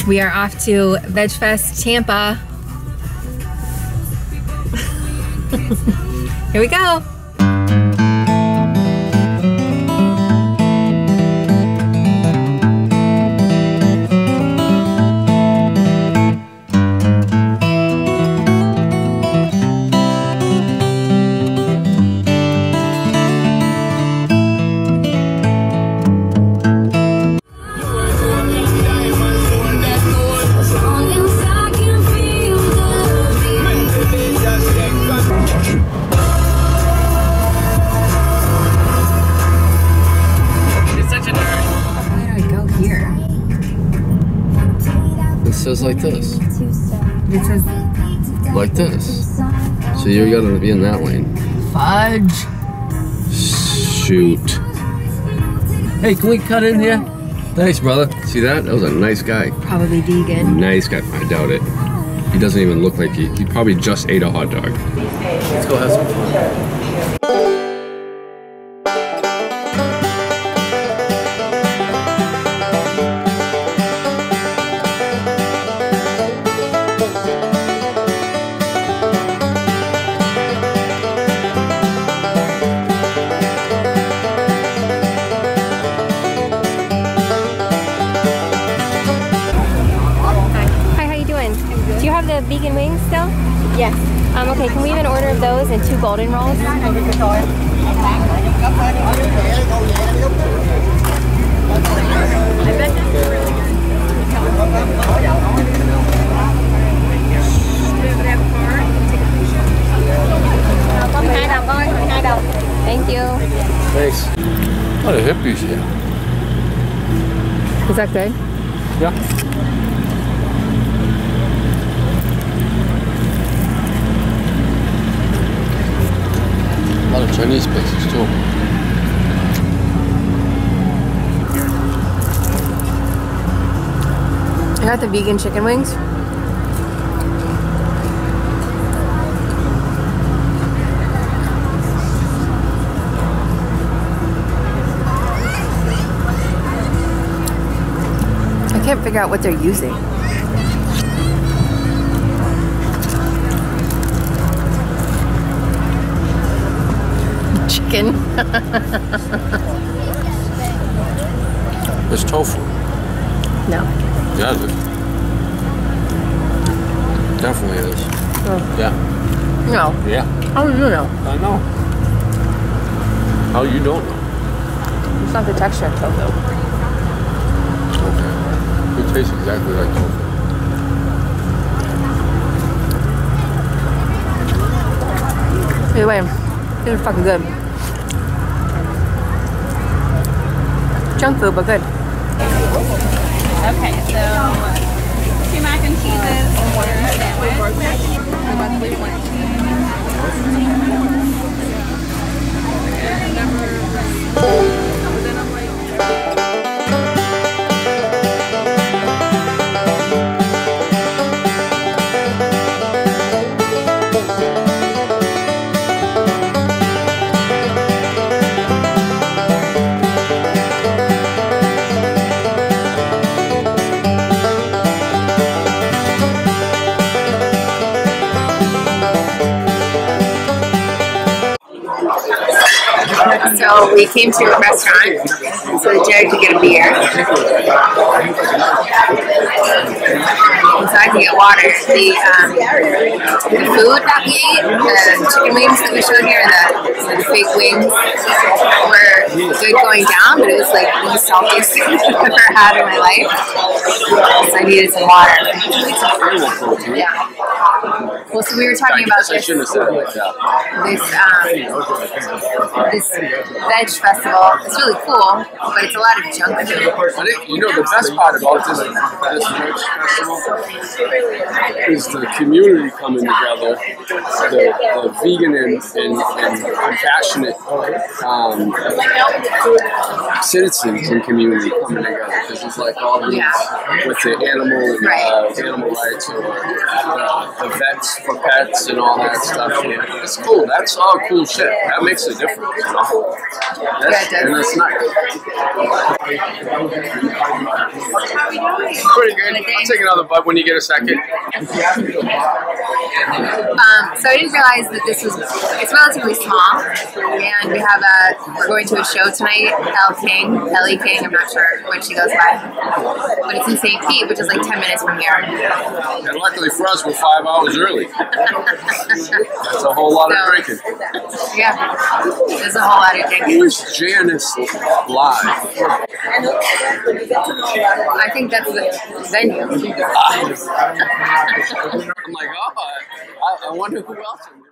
We are off to VegFest Tampa. Here we go. It says like this. It says Like this. So you gotta be in that lane. fudge. Shoot. Hey, can we cut in here? Thanks, brother. See that? That was a nice guy. Probably vegan. Nice guy. I doubt it. He doesn't even look like he probably just ate a hot dog. Let's go have some fun. Do you have the vegan wings still? Yes. Okay, can we have an order of those and 2 golden rolls? Thank you. Thanks. A lot of hippies here. Is that good? Yeah. A lot of Chinese places too. I got the vegan chicken wings. I can't figure out what they're using. Chicken. It's tofu. No. Yeah, it is. Definitely is. Oh. Yeah. No. Yeah. How do you know? I know. How you don't know? It's not the texture of tofu. Okay. It tastes exactly like tofu. Either way, these are fucking good. Junk food, but good. Okay, so 2 mac and cheeses, 1 So we came to a restaurant so that Jared could get a beer. And so I could get water. The food that we ate, the chicken wings that we showed here, the fake wings, were good going down, but it was like the saltiest thing I've ever had in my life. So I needed some water. Yeah. Well, so we were talking about I shouldn't have said it like that. this veg festival. It's really cool, but it's a lot of junk food. I think, you know, the best part about this veg festival is the community coming together, the vegan and compassionate citizens and community coming together, because it's like all these with the animal rights or the vets for pets and all that stuff. Yeah, it's cool. That's all cool shit. That makes a difference, you know? And it's nice. Pretty good. I'll take another bite when you get a second. So I didn't realize that it's relatively small, and we're going to a show tonight, Ellie King, I'm not sure what she goes by, but it's in St. Pete, which is like 10 minutes from here. And luckily for us, we're 5 hours early. That's a whole lot of drinking. Yeah, there's a whole lot of drinking. Who is Janice Live? I think that's the venue. I'm like, oh, I wonder who else.